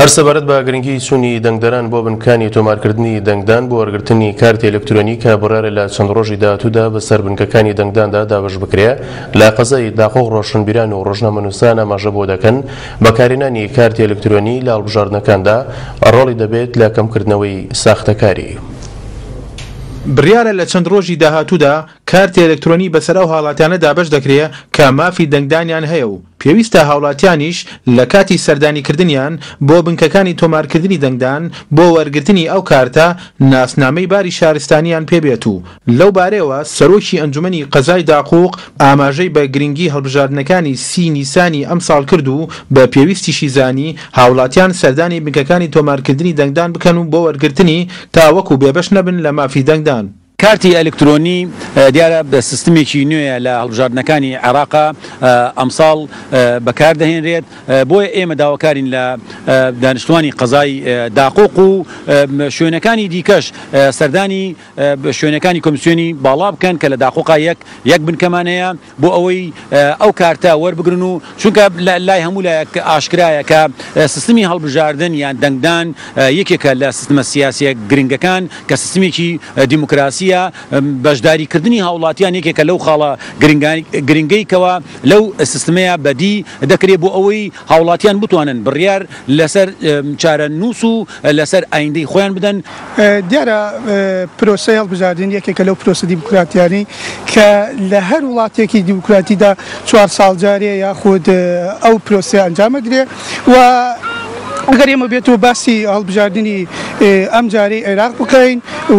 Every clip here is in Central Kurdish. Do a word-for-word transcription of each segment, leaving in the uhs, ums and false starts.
هەر سەبارەت بە گرنگی سوونی دەنگدەران بۆ بنکانی تۆمارکردنی دەنگدان بۆ وەرگرتنی کارتی ئەلکترۆنی کە بڕیارە لە چەند ڕۆژی داهاتوودا بەسەر بنکەکانی دەنگداندا دابەش بکرێ لە قەزای داخۆ ڕۆشنبیران و ڕۆژنامەنووسان ئاماژە بۆ دەکەن بەکارهێنانی کارتی ئەلکترۆنی لە هەڵبژاردنەکاندا ڕۆڵی دەبێت لە کەمکردنەوەی ساختەکاری. بڕیارە لە چەند ڕۆژی داهاتوودا کارتی ئەلکترۆنی بەسەر ئەو هاوڵاتیانە دابەش دەکرێت کە مافی دەنگدانیان هەیە و پێویستە هاوڵاتیانیش لە کاتی سەردانیکردنیان بۆ بنکەکانی تۆمارکردنی دەنگدان بۆ وەرگرتنی ئەو کارتە ناسنامەی باری شارستانیان پێبێت و لەو بارەیەوە سەرۆکی ئەنجومەنی قەزای داقوق ئاماژەی بە گرنگی هەڵبژاردنەکانی سی نیسانی ئەم ساڵ کرد و بە پێویستیشی زانی هاوڵاتیان سەردانی بنکەکانی تۆمارکردنی دەنگدان بکەن و بۆ وەرگرتنی تاوەکو بێبەش نەبن لە مافی دەنگدان. کارتی ئەلکترۆنی دیارە بە سیستمێکی نوێیە لە هەڵبژاردنەکانی عێراقا ئەمساڵ بەکاردەهێنرێت بۆیە ئێمە داواکارین لە دانیشتوانی قەزای داقوق و شوێنەکانی دیکەش سەردانی شوێنەکانی کۆمیسیۆنی باڵا بکەن کە لە داقوقا یەک یەک بنکەمان هەیە بۆ ئەوەی ئەو کارتە وەربگرن و چونکە لای هەموو لایەک ئاشکرایە کە سیستمی هەڵبژاردن یان دەنگدان یەکێکە لە سیستمە سیاسیە گرنگەکان کە سیستمێکی دیموکراسی بەشداریکردنی هاوڵاتیان یەکێکە لەو خاڵە گرنگەیکەوە لەو سیستمەیە بەدی دەکرێت بۆ ئەوەی هاوڵاتیان بتوانن بڕیار لەسەر چارە نووس و لەسەر ئایندەی خۆیان بدەن. دیارە پرۆسەی هەڵبژاردن یەکێکە لەو پرۆسە دیموکراتیانی کە لە هەر وڵاتێکی دیموکراتیدا چوار ساڵ جارێ یاخود ئەو پرۆسە ئەنجامەدرێ و ئەگەر ئێمە بێتەوە باسی هەڵبژاردننی ئەم جارەی عێراق بکەین و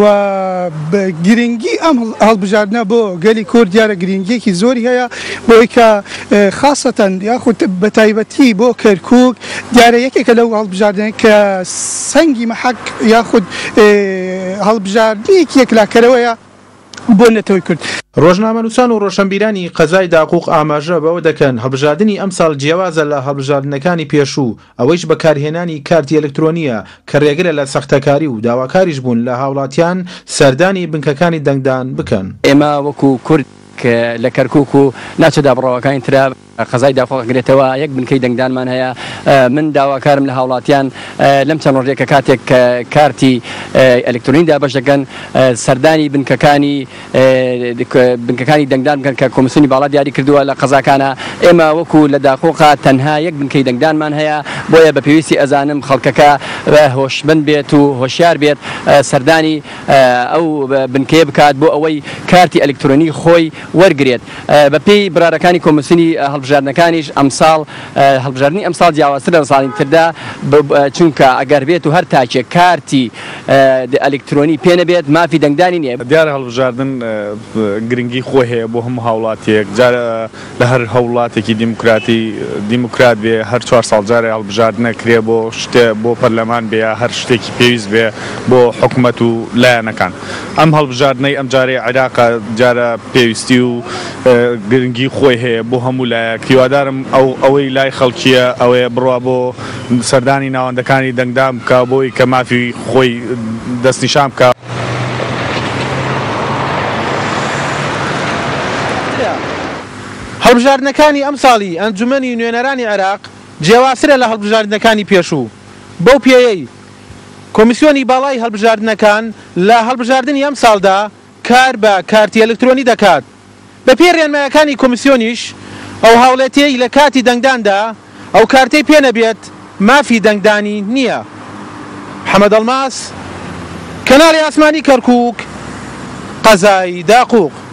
گرنگی ئەم هەڵبژاردنە بۆ گەلی کورد دیارە گرنگیەکی زۆری هەیە بۆی کە خاستەن یاخود بە تایبەتی بۆ کەرکووک دیارە یەکێکە لەو هەڵبژاردن کە سەنگی مەحەک یاخود هەڵبژاردنێکی یەکلاکەرەوەیە بۆ نەتەوەی کرد. ڕۆژنامەنووسان و ڕۆشنبیرانی قەزای داقوق ئاماژە بەوە دەکەن هەڵبژاردننی ئەم ساڵ جیاوازە لە هەڵبژاردنەکانی پێشوو ئەوەیش بەکارهێنانی کارتی ئەلکترۆنیە کە ڕێگرە لە سەختەکاری و داواکاریش بوون لە هاوڵاتیان سەردانی بنکەکانی دەنگدان بکەن. ئێمە وەکو کورد لە کەرکووک و ناچەدا بڕەوەکانی ترا قەزای داخۆگرێتەوە یەک بنکەی دەنگدانمان هەیە. من داواکارم لە هاوڵاتیان لەم چەند ڕۆژێکە کاتێک کارتی ئەلکترۆنی دابەش دەکەن سەردانی بنکەکانی بنکەکانی دەنگدان بکەن کە کۆمیسیۆنی باڵا دیاری کردووە لە قەزاکانە. ئێمە وەکو لە داخۆقا تەنها یەک بنکەی دەنگدانمان هەیە بۆیە بە پێویستی ئەزانم خەڵکەکە هۆشمەند بێت و هۆشیار بێت سەردانی ئەو بنکەیە بکات بۆ ئەوەی کارتی ئەلکترۆنی خۆی وەرگێت. بەپێی برارەکانی کۆمیسیۆنی هەڵبژاردنەکانیش ئەمساڵ هەڵبژاردننی ئەمساڵ جیاوازتر لە ساڵی تردا چونکە ئەگەر بێت و هەر تاکێک کارتی ئەلکترۆنی پێ نەبێت مافی دەنگدانی نییە. دیارە هەڵبژاردن گرنگی خۆی هەیە بۆ هەموو هاوڵاتێک جارە لە هەر هەوڵاتێکی دیموکراتی دیموکرات بێ هەر چوار ساڵ جارە هەڵبژاردنە کرێ بۆ شتێ بۆ پەرلەمان بێ هەر شتێکی پێویست بێ بۆ حکوومەت و لایەنەکان. ئەم هەڵبژاردنەی ئەم جارەی عێراقا جارە پێویستی و گرنگی خۆی هەیە بۆ هەموو لایەک. هیوادارم ئەو ئەوەی لای خەڵکیە ئەوەیە بڕوا بۆ سەردانی ناوەندەکانی دەنگدان بکە بۆی کە مافی خۆی دەستنیشان بکە. هەڵبژاردنەکانی ئەم ساڵی ئەنجومەنی نوێنەرانی عێراق جیاوازترە لە هەڵبژاردنەکانی پێشوو. بەو پێیەی کۆمیسیۆنی باڵای هەڵبژاردنەکان لە هەڵبژاردننی ئەم ساڵدا کار بە کارتی ئەلکترۆنی دەکات. بە پێی ڕێنمایەکانی کۆمیسیۆنیش ئەو هاوڵێتەی لە کاتی دەنگداندا ئەو کارتەی پێ نەبێت مافی دەنگدانی نییە. محەممەد ئەڵماس، کەناڵی ئاسمانی کەرکووک، قەزای داقوق.